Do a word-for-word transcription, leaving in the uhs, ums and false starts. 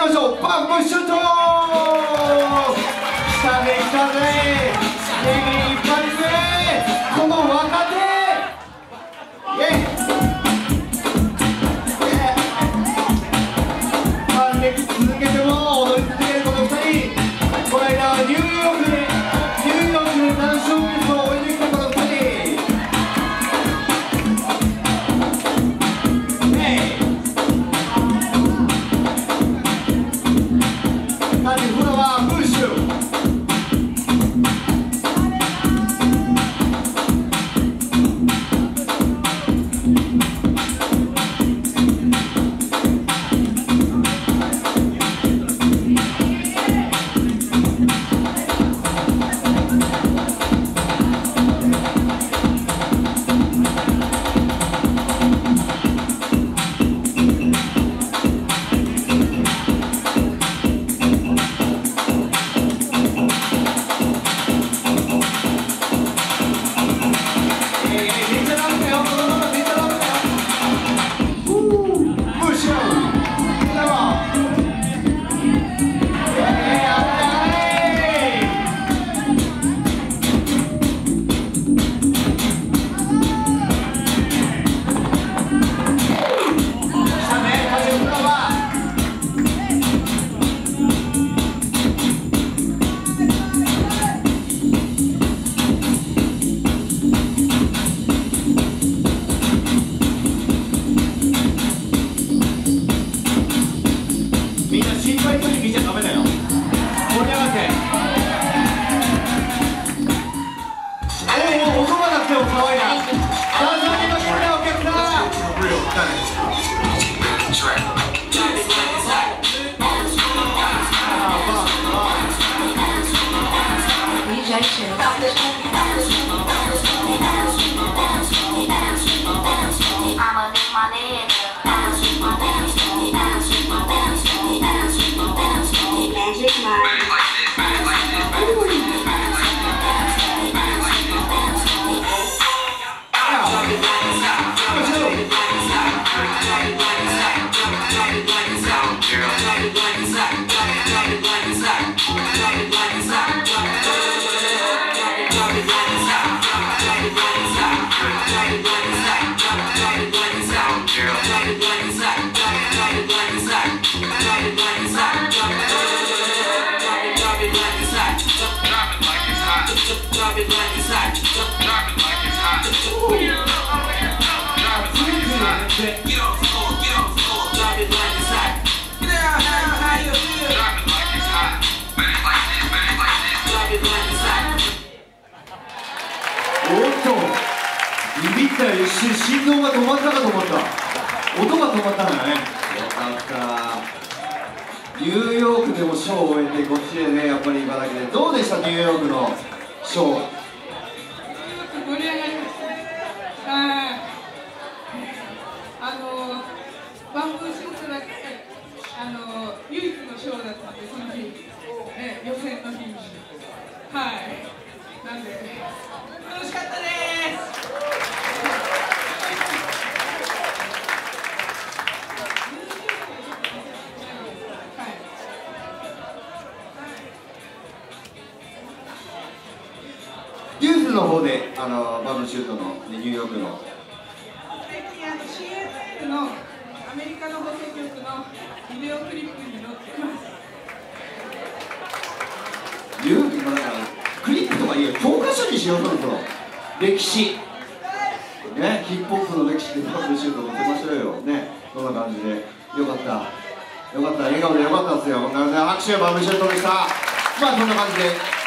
きましょう。バンブーシュート。来たね来たね。ネギいっぱいですね。この若手。イエイ。ファン歴続けても踊り続けるこのふたり。この間はニューヨークでニューヨークでダンスオーケストラを終えてきたこのふたり。みんな心配そうに見ちゃダメだよ。盛り上がって。おお、音がなくても可愛いな。ダンスを見ましょうね、お客さん。おっと、ビビったよ。一瞬心臓が止まったかと思った。音が止まったんだね。よかった。ニューヨークでもショーを終えてこっちでね、やっぱり茨城でどうでした？ニューヨークのショー。 盛り上がりました。はい。あのバンブーシュートだけあの唯一のショーだったんで、その日、ね、予選の日に、はい。なんで楽しかったです。 ユースの方であのバンブーシュートのニューヨークの最近あの シーエヌエル のアメリカの放送局のビデオクリップに載ってます。 ユースのクリップとかいいよ、教科書にしよう。そろそろ歴史ね、ヒップホップの歴史でバンブーシュート載ってましょうよね。そんな感じでよかったよかった、笑顔でよかったですよ。なので拍手バンブーシュートでした。まあそんな感じで